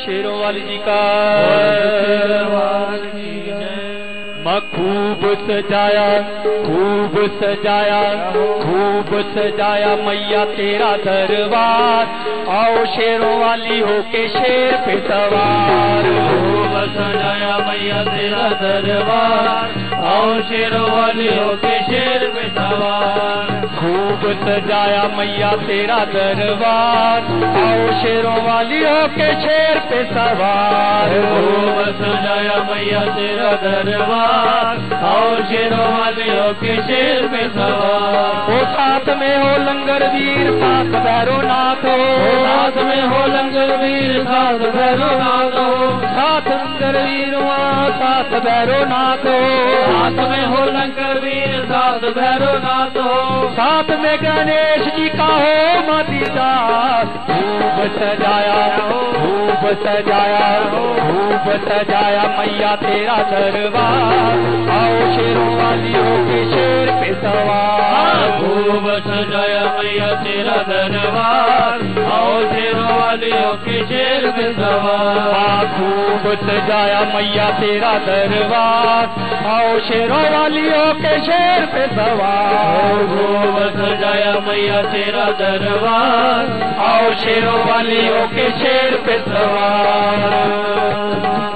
शेरों वाली जी का माँ खूब सजाया मैया तेरा दरबार, आओ शेरों वाली होके शेर पे सवार। खूब सजाया मैया तेरा दरबार, आओ शेरों वाली होके शेर पे सवार। खूब सजाया मैया तेरा दरबार, आओ शेरों वाली होके शेर पे सवार। खूब सजाया मैया तेरा दरबार, आओ शेरों वाली होके शेर पे सवार। ओ साथ में हो लंगर वीर साथ भैरो नाथ हो, साथ में हो लंगर वीर साथ भैरो नाथ हो, साथ लंगर वीर साथ भैरो नाथ हो, साथ में हो लंगर वीर साथ भैरो नाथ हो, साथ में गणेश जी का हो मदीदा। खूब सजाया मैया तेरा दरबार, आओ शेरों वाली होके शेर पे सवार। खूब सजाया मैया तेरा दरबार, आओ शेरों वाली होके शेर पे सवार। खूब सजाया मैया तेरा दरबार, आओ शेरों वाली होके शेर पे सवार। खूब सजाया मैया तेरा दरबार, आओ शेरों वाली होके शेर पे सवार।